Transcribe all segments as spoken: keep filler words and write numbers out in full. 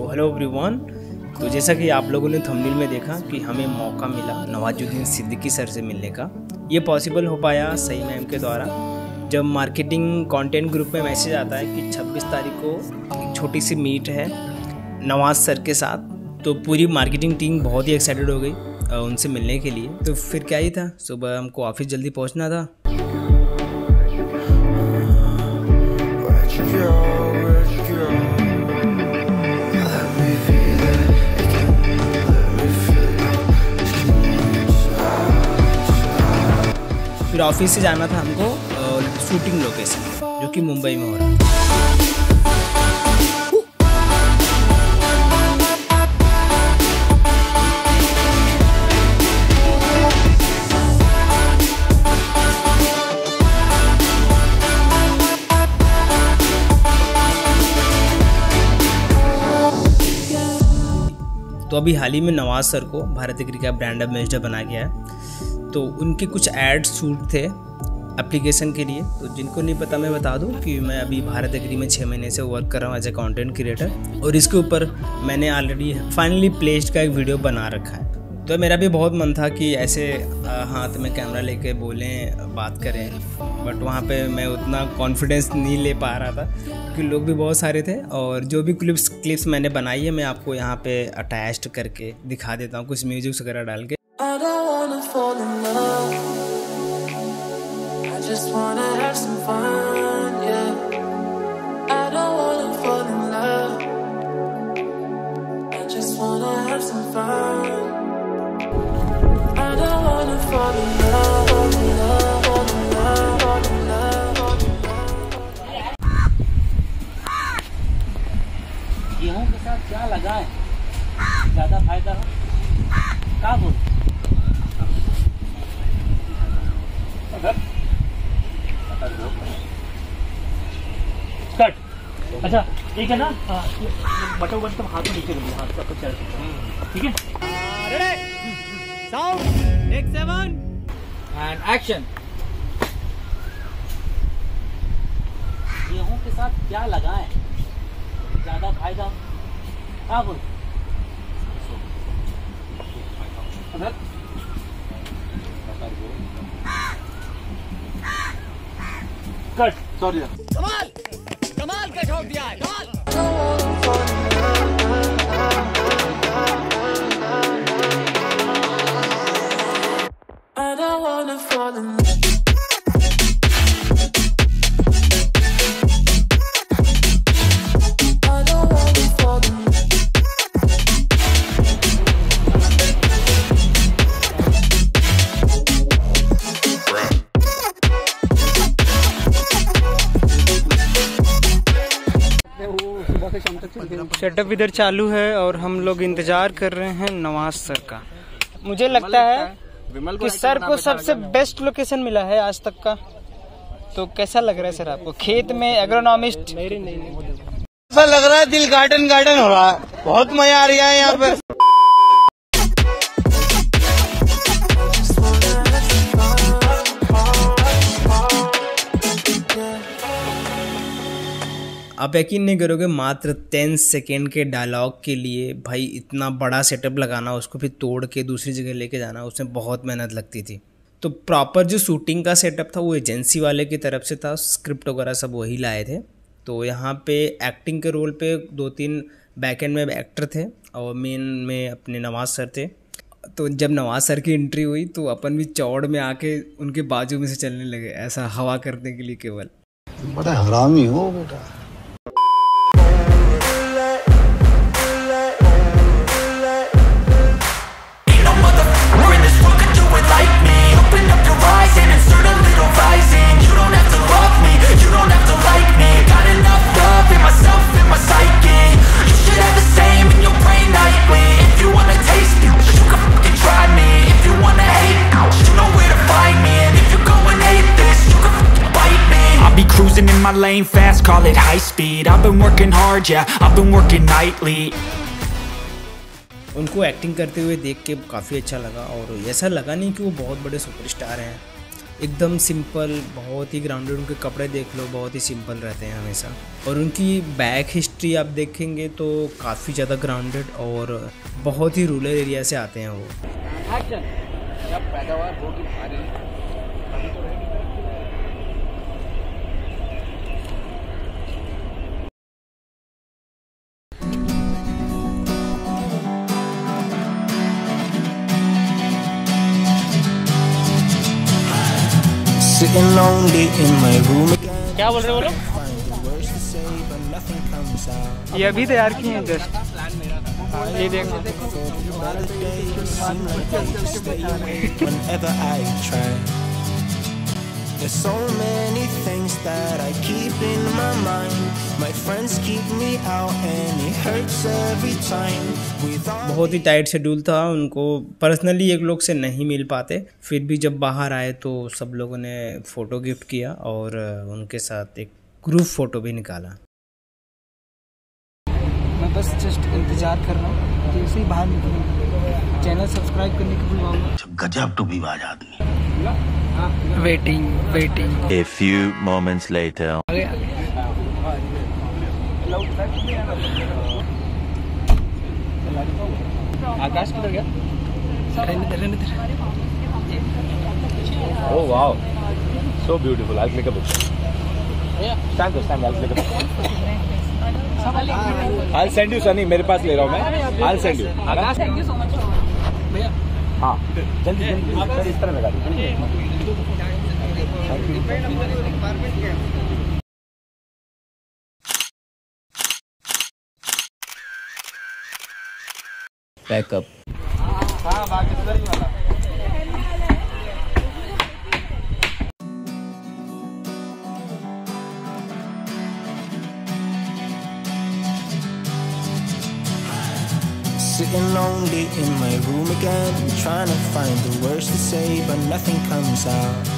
Hello everyone. तो जैसा कि आप लोगों ने थंबनेल में देखा कि हमें मौका मिला नवाजुद्दीन सिद्दीकी सर से मिलने का। ये पॉसिबल हो पाया सही मैम के द्वारा, जब मार्केटिंग कंटेंट ग्रुप में मैसेज आता है कि छब्बीस तारीख को एक छोटी सी मीट है नवाज सर के साथ। तो पूरी मार्केटिंग टीम बहुत ही एक्साइटेड हो गई उनसे मिलने के लिए। तो फिर क्या ही था, सुबह हमको ऑफिस जल्दी पहुंचना था। फिर ऑफिस से जाना था हमको शूटिंग लोकेशन, जो कि मुंबई में हो रहा है। तो अभी हाल ही में नवाज सर को भारत एग्री का ब्रांड एम्बेसडर बना गया है। तो उनके कुछ एड शूट थे एप्लीकेशन के लिए। तो जिनको नहीं पता मैं बता दूं कि मैं अभी भारत एग्री में छः महीने से वर्क कर रहा हूँ एज ए कंटेंट क्रिएटर, और इसके ऊपर मैंने ऑलरेडी फाइनली प्लेस्ड का एक वीडियो बना रखा है। तो मेरा भी बहुत मन था कि ऐसे हाथ में कैमरा लेके बोलें, बात करें, बट वहाँ पे मैं उतना कॉन्फिडेंस नहीं ले पा रहा था क्योंकि लोग भी बहुत सारे थे। और जो भी क्लिप्स क्लिप्स मैंने बनाई है मैं आपको यहाँ पे अटैच्ड करके दिखा देता हूँ, कुछ म्यूजिक वगैरह डाल के। Fall in love. I just wanna have some fun, yeah. I don't wanna fall in love. I just wanna have some fun. I don't wanna fall in love, fall in love, fall in love, fall in love, fall in love. गेहूं के साथ क्या लगाएं ज्यादा फायदा हो? क्या बोल? कट। अच्छा ठीक है ना, बटो बटो हाथ में नीचे लगे, हाथ का चल ठीक है। Ready sound take seven and action. गेहूं के साथ क्या लगाएं ज्यादा फायदा? हाँ बोल। कट। सॉरी कमाल कमाल का ठोक दिया है, कमाल। I don't wanna fall in love. Setup इधर चालू है और हम लोग इंतजार कर रहे हैं नवाज सर का। मुझे लगता है कि सर को सबसे बेस्ट लोकेशन मिला है आज तक का। तो कैसा लग रहा है सर आपको? खेत में एग्रोनॉमिस्ट ऐसा लग रहा है दिल गार्डन गार्डन हो रहा है, बहुत मजा आ रहा है यहाँ पे। आप यकीन नहीं करोगे, मात्र टेन सेकेंड के डायलॉग के लिए भाई इतना बड़ा सेटअप लगाना, उसको फिर तोड़ के दूसरी जगह लेके जाना, उसमें बहुत मेहनत लगती थी। तो प्रॉपर जो शूटिंग का सेटअप था वो एजेंसी वाले की तरफ से था, स्क्रिप्ट वगैरह सब वही लाए थे। तो यहाँ पे एक्टिंग के रोल पे दो तीन बैक एंड में एक्टर थे और मेन में अपने नवाज सर थे। तो जब नवाज सर की एंट्री हुई तो अपन भी चौड़ में आके उनके बाजू में से चलने लगे, ऐसा हवा करने के लिए केवल। बड़ा हरामी हो बेटा। Cruising in my lane fast, call it high speed. I've been working hard, yeah, I've been working nightly. उनको एक्टिंग करते हुए देख के काफ़ी अच्छा लगा, और ऐसा लगा नहीं कि वो बहुत बड़े सुपरस्टार हैं। एकदम सिंपल, बहुत ही ग्राउंडेड। उनके कपड़े देख लो, बहुत ही सिंपल रहते हैं हमेशा। और उनकी बैक हिस्ट्री आप देखेंगे तो काफ़ी ज़्यादा ग्राउंडेड और बहुत ही रूरल एरिया से आते हैं वो। Sitting lonely in my room again. क्या बोल रहे हो लोग? Find the words to say, but nothing comes out. ये अभी तैयार किए हैं जस्ट। ये देखो। Better days seem like they just stay away whenever I try. There's so many things that I keep in my mind. My friends keep me out and it hurts every time. With all बहुत ही tight schedule था उनको, personally एक लोग से नहीं मिल पाते। फिर भी जब बाहर आए तो सब लोगों ने फ़ोटो गिफ्ट किया और उनके साथ एक ग्रुप फ़ोटो भी निकाला। मैं बस जस्ट इंतज़ार कर रहा हूँ, जैसे ही बाहर निकलूँ चैनल सब्सक्राइब करने की भूलवाऊंगा। गजब टू बी बाज आदमी। Waiting waiting A few moments later. आगे आगे आकाश किधर गया? रहने दे रहने दे। Oh wow, so beautiful. I'll click a picture. Stand there, stand. I'll click a picture. I'll send you Sunny. मेरे पास ले रहा हूँ मैं. I'll send you. Akash, thank you so much. भैया. हाँ. जल्दी जल्दी. सर इस तरह लगा दीजिए. पैकअप। हाँ बागेश्वरी वाला। sitting lonely in my room again, trying to find the words to say, but nothing comes out.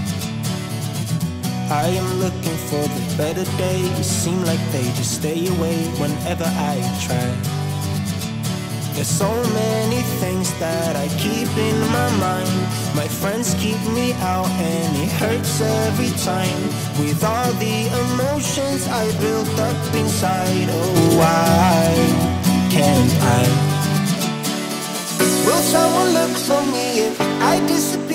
I am looking for the better days, seem like they just stay away whenever I try. There's so many things that I keep in my mind. My friends keep me out and it hurts every time. With all the emotions I built up inside, oh why can't I? Will someone look for me if I disappear?